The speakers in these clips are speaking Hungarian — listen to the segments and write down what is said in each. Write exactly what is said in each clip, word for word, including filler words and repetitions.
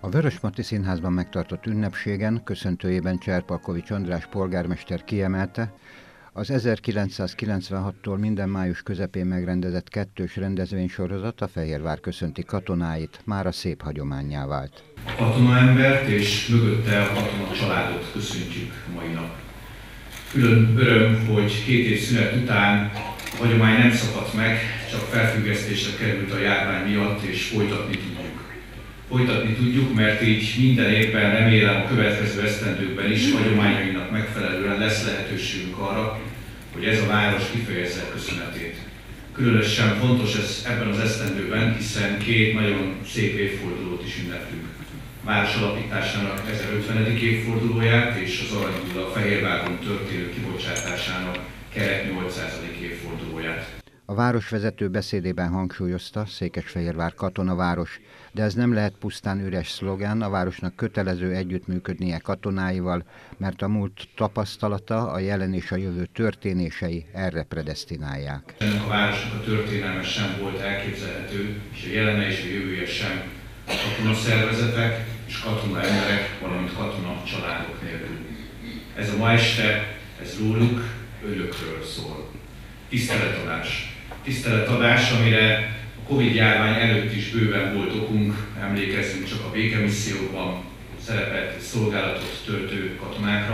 Vörösmarty Színházban megtartott ünnepségen köszöntőjében Cserpalkovics András polgármester kiemelte, az ezerkilencszázkilencvenhattól minden május közepén megrendezett kettős rendezvénysorozat, a Fehérvár köszönti katonáit, már a szép hagyománnyá vált. A katonaembert és mögötte a katona családot köszöntjük mai nap. Külön öröm, hogy két év szünet után a hagyomány nem szakadt meg, csak felfüggesztésre került a járvány miatt, és folytatni tudjuk. Folytatni tudjuk, mert így minden évben, remélem a következő esztendőkben is hagyományainak megfelelően lesz lehetőségünk arra, hogy ez a város kifejezze köszönetét. Különösen fontos ez ebben az esztendőben, hiszen két nagyon szép évfordulót is ünneplünk. A város alapításának ezerötvenedik évfordulóját és az Aranygyula a Fehérváron történő kibocsátásának kerek nyolcszázadik évfordulóját. A városvezető beszédében hangsúlyozta, Székesfehérvár katonaváros, de ez nem lehet pusztán üres szlogán, a városnak kötelező együttműködnie katonáival, mert a múlt tapasztalata, a jelen és a jövő történései erre predesztinálják. Ennek a városnak a történelme sem volt elképzelhető, és a jelene és a jövője sem katonaszervezetek és katona emberek, valamint katona családok nélkül. Ez a ma este, ez róluk, önökről szól. Tiszteletadás. Tiszteletadás, amire a Covid-járvány előtt is bőven volt okunk, emlékezzünk csak a békemissziókban szerepelt szolgálatot töltő katonákra,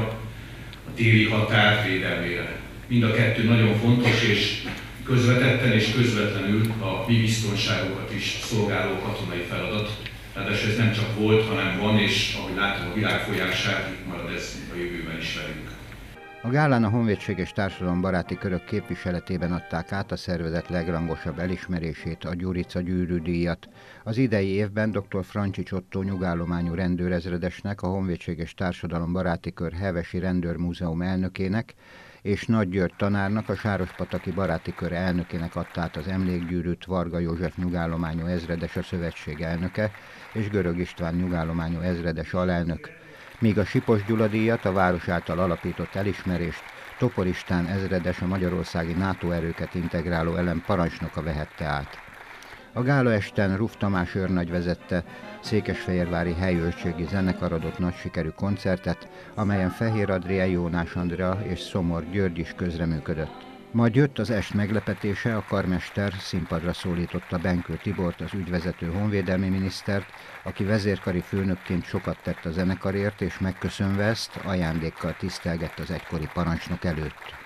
a téli határ védelmére. Mind a kettő nagyon fontos, és közvetetten és közvetlenül a mi biztonságokat is szolgáló katonai feladat. Ráadásul ez nem csak volt, hanem van, és ahogy látom a világ folyását, itt marad ez a jövőben is velünk. A gálán a honvédség és társadalombaráti körök képviseletében adták át a szervezet legrangosabb elismerését, a Gyurica gyűrűdíjat. Az idei évben dr. Francsics Ottó nyugállományú rendőrezredesnek, a honvédség és társadalombaráti kör Hevesi Rendőrmúzeum elnökének és Nagy György tanárnak, a Sárospataki baráti kör elnökének adta át az emlékgyűrűt Varga József nyugállományú ezredes, a szövetség elnöke, és Görög István nyugállományú ezredes alelnök, míg a Sipos Gyula díjat, a város által alapított elismerést Topor István ezredes, a magyarországi NATO erőket integráló elem parancsnoka vehette át. A gálaesten Ruf Tamás őrnagy vezette, székesfehérvári helyőrségi zenekar adott nagy sikerű koncertet, amelyen Fehér Adrián, Jónás Andrea és Szomor György is közreműködött. Majd jött az est meglepetése, a karmester színpadra szólította Benkő Tibort, az ügyvezető honvédelmi minisztert, aki vezérkari főnökként sokat tett a zenekarért, és megköszönve ezt, ajándékkal tisztelgett az egykori parancsnok előtt.